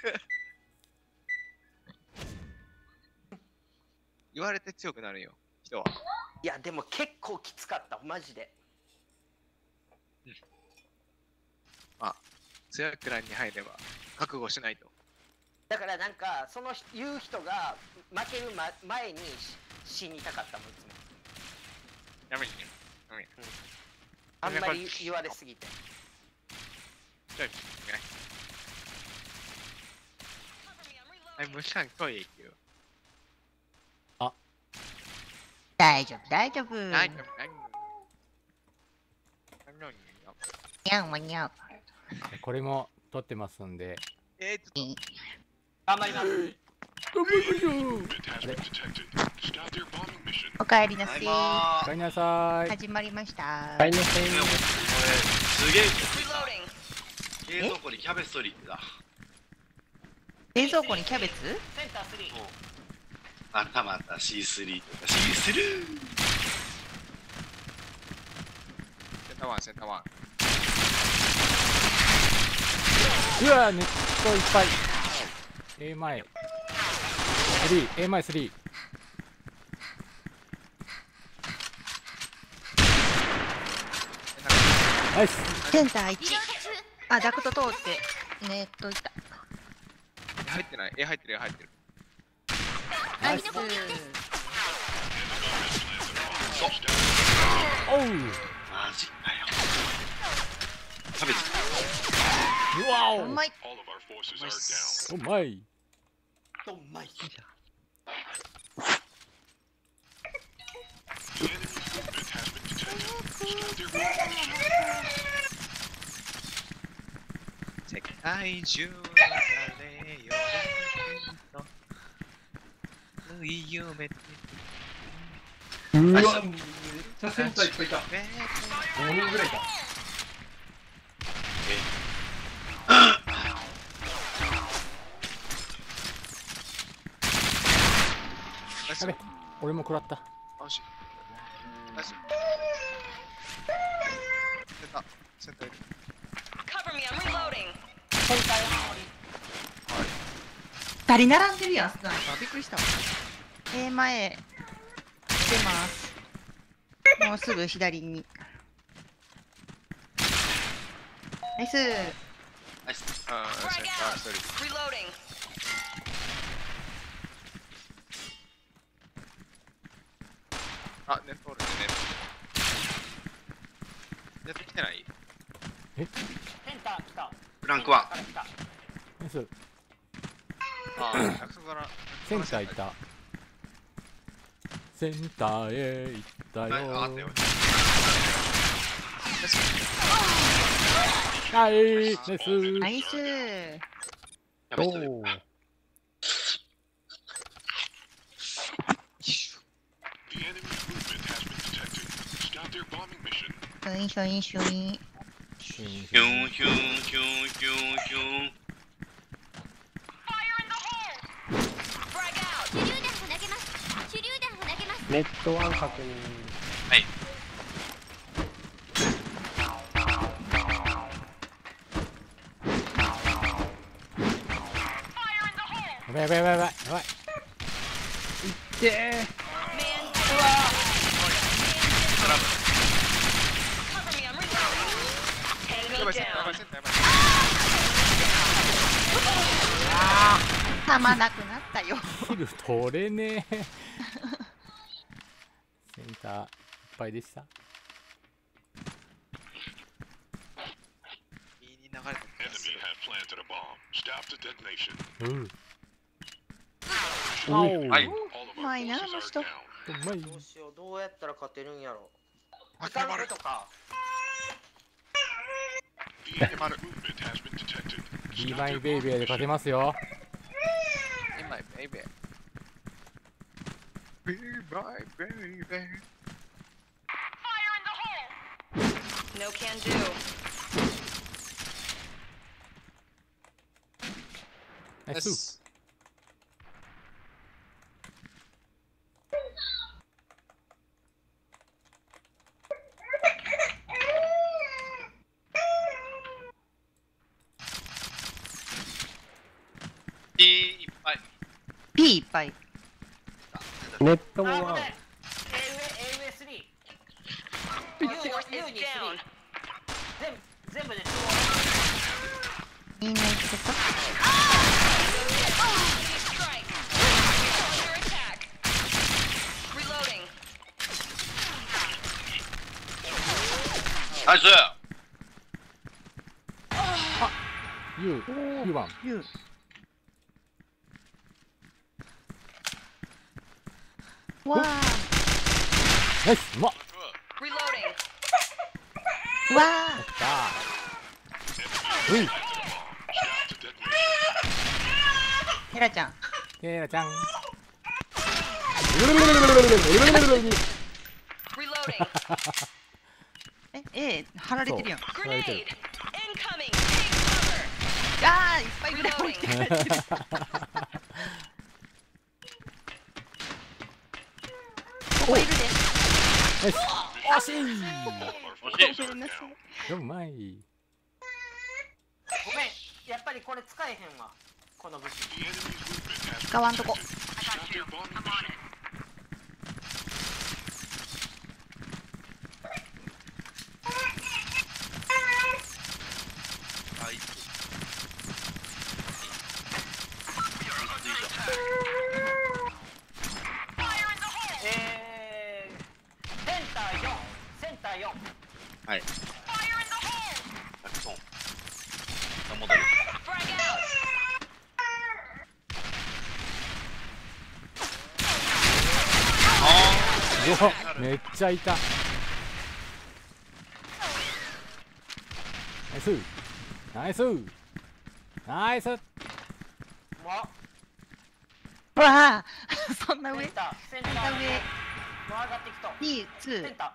言われて強くなるよ、人は。 いやでも結構きつかったマジで。 まあ、強いクランに入れば覚悟しないと。 だからなんかその言う人が負ける、前に死にたかったもんいつも。 やめにね。やめに。 あんまり言われすぎて。 じゃあ、ね。はい、無視間トイレ行くよ。 大丈夫、大丈夫。 大丈夫、大丈夫。 にゃんわにゃん。 これも撮ってますんで。 頑張ります。 おかえりなさい。 おかえりなさい。 始まりました。 おかえりなさい。 すげえ冷蔵庫にキャベツ取りだ。 冷蔵庫にキャベツ？ センター3。 またまた C3 とか C3。 センターワン、センターワン。 うわ、ネットいっぱい。A 前。3、A 前3。ナイス。 センター1。あ、ダクト通ってネットいった。 入ってない、入ってる、入ってる。 ナイス。 おう。 マジかよ。キャベツ。 うわお。 うまい。 うまい。 うまい。 世界中の誰よりと縫い夢うわ、めっちゃセンターいっぱいいた。5人ぐらいいた。 やべ、俺も食らった。 よし。ナイス。センター、センターいる。 センター二人並んでるやん、スナイパー。びっくりしたわ。前、出ます。もうすぐ左に。ナイス。 ナイス。 あー、センター一人。あ、ネットおるね、ネット来てない？ センター来た。 フランクはナイス。 あー、約束からセンター行った。センターへ行ったよ。 あったよ。 はい、ナイス。 ナイス。 キャベツ取り。 おー。 シュインシュインシュイン。 ヒュンヒュンヒュンヒュンヒュン。 ネットワン確認。 はい。 やばいやばいやばいやばい。いってー。 やばい、センター、やばい、センター、やばい。 たまなくなったよ。 キル取れねえ。センターいっぱいでした。 いいに流れてる。 うん。 はい。 うまいな、あの人。 うまい。 どうしよう、どうやったら勝てるんやろ。 あ、 時間丸とか。 丸。 ビーマイベイベーで勝てますよ。 In my baby. Be my baby. No can do. ナイス。 P いっぱい。 P いっぱい。 ネットあ、ごめん。 は A 上3。 Our force is U に down. 全部でいいね、ちょっ Strike. Under attack. Reloading. ナイス。 U 番。 と。U。わナイス、うまっ。 Reloading. ー。わさあ。うい。 ー。ヘラちゃん。 ケイラちゃん。 Reloading. A 貼られてるやん。 そう貼られてる Grenade. Incoming. Take あー、いっぱいぐらい cover. 置いて Reloading. る。ここいるで。 ナイス。惜しい。 惜しい。 ごめんなさい。 うまい。 ごめん。やっぱりこれ使えへんわ。この武器。 使わんとこ。 あ、いつ。 センター4。センター4。 はい。100トン。戻る。 Frag out. うわ、めっちゃいた。ナイス。ナイス。ナイス。 もうわー。そんな上。 センター。センター。 センター上。 もう上がってきと。 2、2。 センタ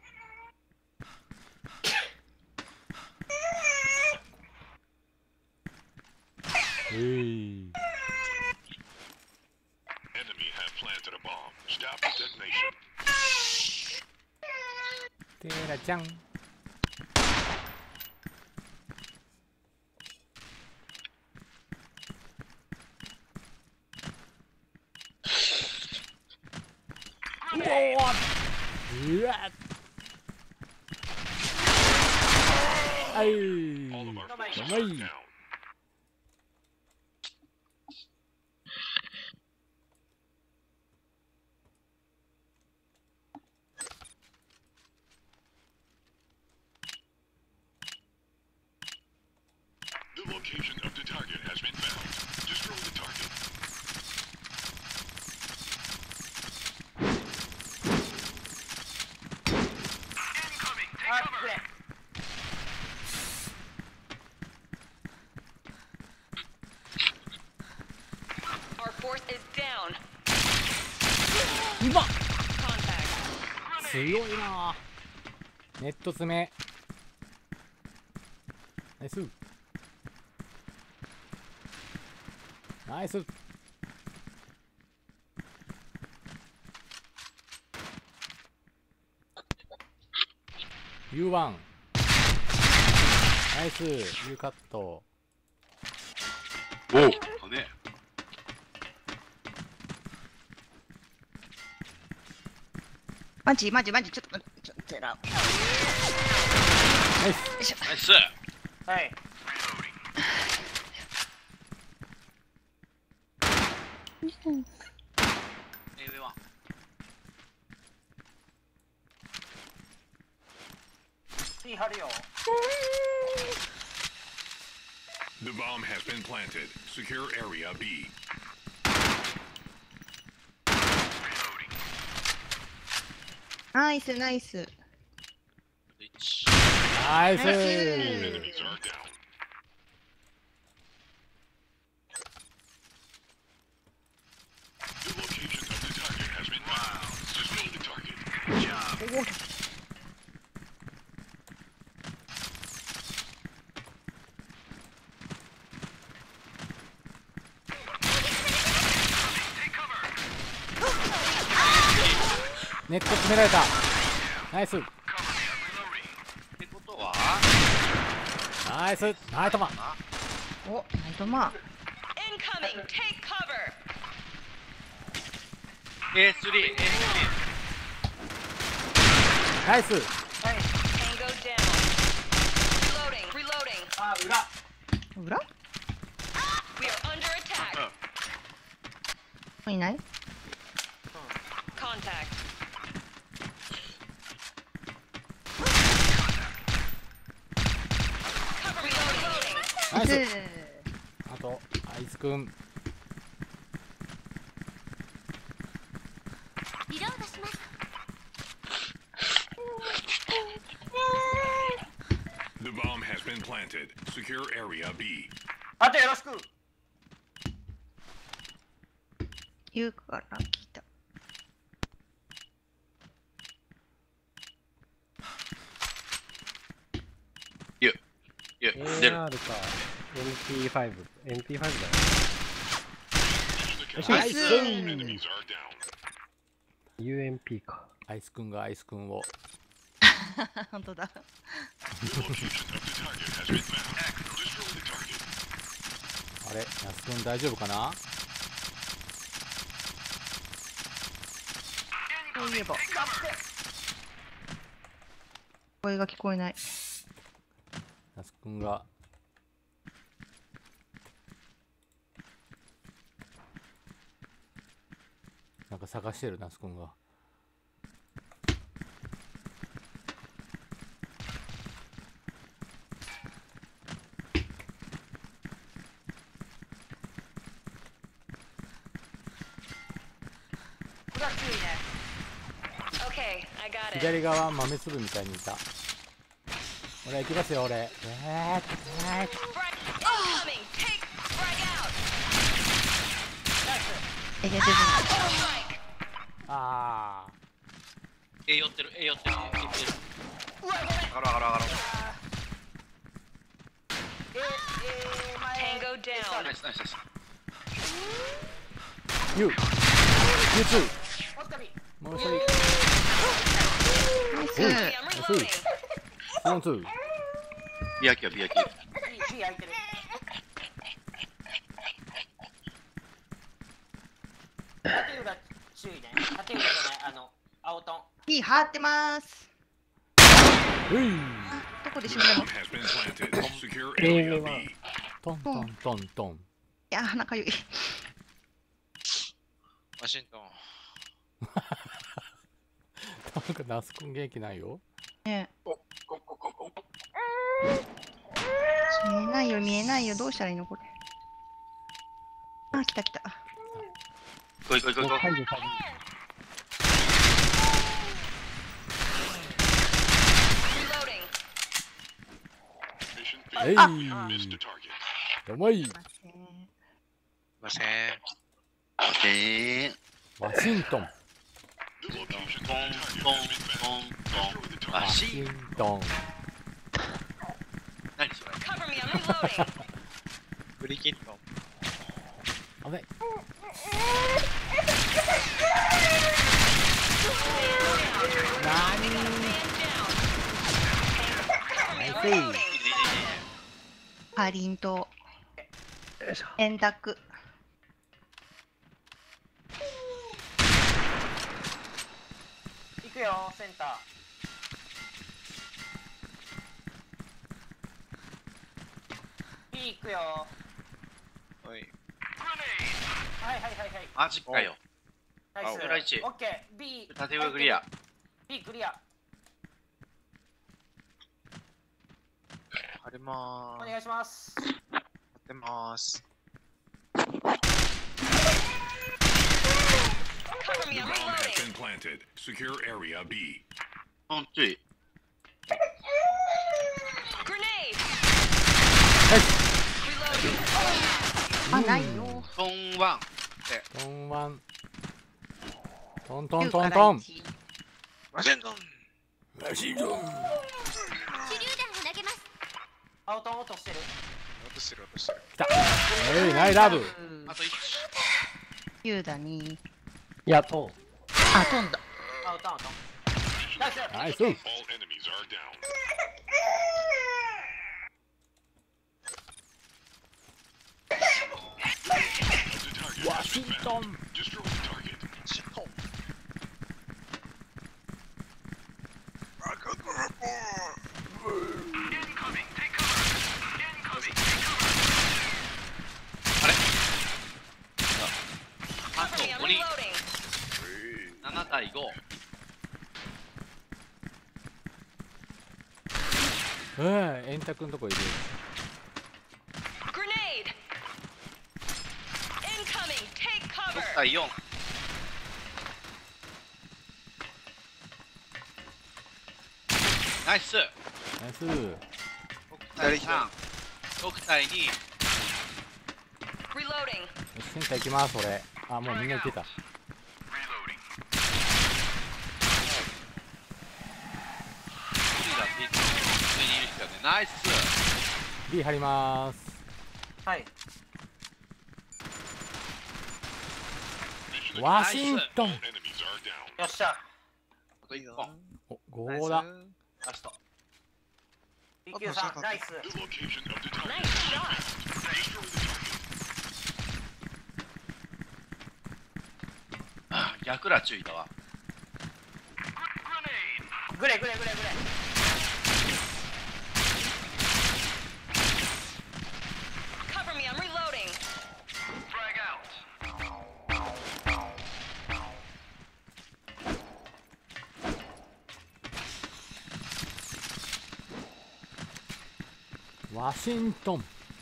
えい。 Enemy have planted a bomb. Stop the detonation. ケイラちゃん。うわっ。あい。 All of our ー。 forces うまい。 are down. The location of the target has been found. Destroy the target. あ、これ。 Our force is down. 今。 Contact. 強いな。ネット詰め。ナイス。ナイス。U1。ナイス。U カット。 おお。ね。 マジマジマジ、ちょっと待って、ちょっと待ってな。 ナイス。 よいしょ。 ナイス。 はい。 上は。 次貼るよ。 The bomb has been planted. Secure area B. ナイスナイス。 ナイス。 ナイス。 Enemies are down. The location of the target has been found. Destroy the target. Good job. ネット詰められた。ナイス。 ってことは。 ナイス。ナイトマン。 お、ナイトマン。 Incoming. Take cover. A3 ナイス。 Tango down. Reloading. Reloading. あ裏裏 We are under attack. いない？ Contact. Cover me. Reloading. ナイス。 であとアイスくん。 The bomb has been planted. Secure area B. あとよろしく。 言うから聞いた。 出る AR か MP5 MP5 だよ。 ナイス。 Enemies are down. UMP か。 アイスくんがアイスくんを。 本当だ。 The location of the target has been found. Destroy the target. あれ、ナスくん大丈夫かな？ そういえば。声が聞こえない。 ナスくんが。なんか探してるナスくんが。 裏注意ね。 Okay, I got it. 左側豆粒みたいにいた。俺行きますよ俺。 Frag incoming. Take frag out. え、で、 Strike. ああ。 A 寄ってる A 寄ってる A 寄ってるうわごめん。 上がろう上がろう上がろ前。 Tango down. うナイスナイスナイス U。U2。 もう一人。 もう一人。 ナイス。 I'm reloading. ワンツー。 ビアキはビアキ B 開いてる。縦裏注意ね。縦裏じゃない青トン。 B 張ってます。 うい。 どこで死んだの？ Bomb has been planted. Secure area B. トントントントン。 いや、鼻かゆい。 ワシントン。 なんかナスくん元気ないよ。 ねえ。見えないよ、見えないよ。どうしたらいいのこれ。あ、来た来た。 来い来い来い来い解除される。 Reloading. Mission えい。 missed the target. どもい。 すいません。 オッケーワシントン。 The location トン of the トン target has been トン found. トン Destroy the あ target. ワしシントン。 何それ Cover me. I'm reloading. ブリキントン。 あべ。 Man down. Cover me. I'm reloading. かりんとう。円卓。 行くよセンター。B 行くよ。 おい。 はいはいはいはい。 マジかよナイス。 裏一オッケー。B。 縦上クリア。 B クリア。 貼りまーす。 お願いします。 貼ってまーす。 Cover me. The I'm bomb has reloading. been planted. Secure area B. トン注意 Grenade. あ、ないよ。 トンワントンワン。トントン 9からトントン。 1。 ワシントン。 ワシントン。 青トン落としてる。 落としてる落としてる。 来た。えい、ナイラブ。 あと1 9だに。 いや、とあ、飛んだ。 青トン青トン。ナイス。 ナイス。 All enemies are down. シントン。 Destroy the target. シットン。 あれあ Cover me, と I'm 5人 reloading. 7対5。 円卓のとこいる。 Grenade. Incoming. Take 6 cover. 対4。ナイス。 ナイス。 6対3。6対2。 Reloading. センター行きます、俺。あ、もうみんな行ってた。 Reloading. 次がピッチ上にいる人だね。ナイス。 B 張りまーす。 はい。 Mission ワシントン。 enemies are down. よっしゃ。 あと1本。 お、5だ。 ラスト。 PQ さん、ナイス。 The location of the target. Nice shot. Destroy the target. 逆ら注意だわ。 グレグレグレグレ。 Cover me, I'm reloading. Frag out. ワシントン。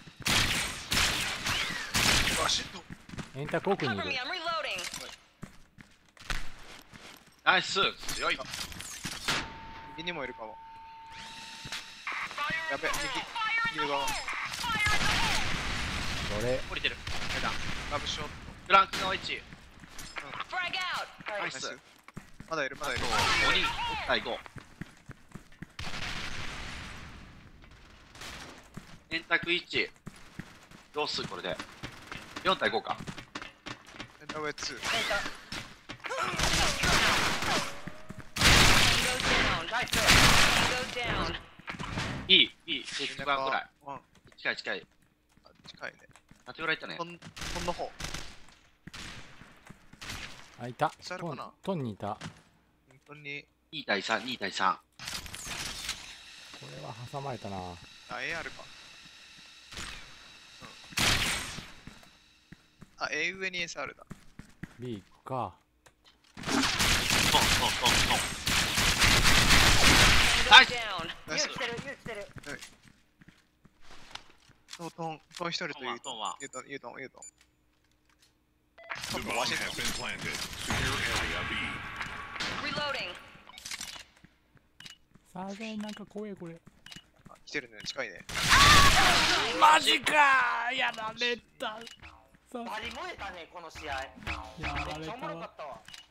ワシントン。 円卓奥にい Cover る me, I'm reloading. ナイス。強い。 右にもいるかも。やべ、右側。 それ。 降りてる。 ラブショット。 フランクの位置。 Frag out. ナイス。 まだいる、まだいる。 5人。6対5。円卓1。どうするこれで。4対5か。 エンターウェイ2。 Tango down. ナイス。 Tango down. いい、いい。1番ぐらい。 ワン。 近い近い。 あ近いね。 あ、手裏いったねト。ンの方。 あ、いた。 下あるかなトンにいた。こ本当に、 2対3、2対3。 れは挟まれたな。 あ、A あるか。あ、A 上に SR だ。 B か。 トントントントン。 Tango Nice. down. ナイスユウ来。てる、ユウ来てる。 トン一人とトンは、トンは。 ユートン。 The bomb has been planted. Secure area B. Reloading. さあぜ、なんか怖いこれ。 あ、来てるね、近いね。 マジかー、やられた。さバリ燃えたね、この試合。 あ、やられめっちゃおもろかたわ。 ったわ。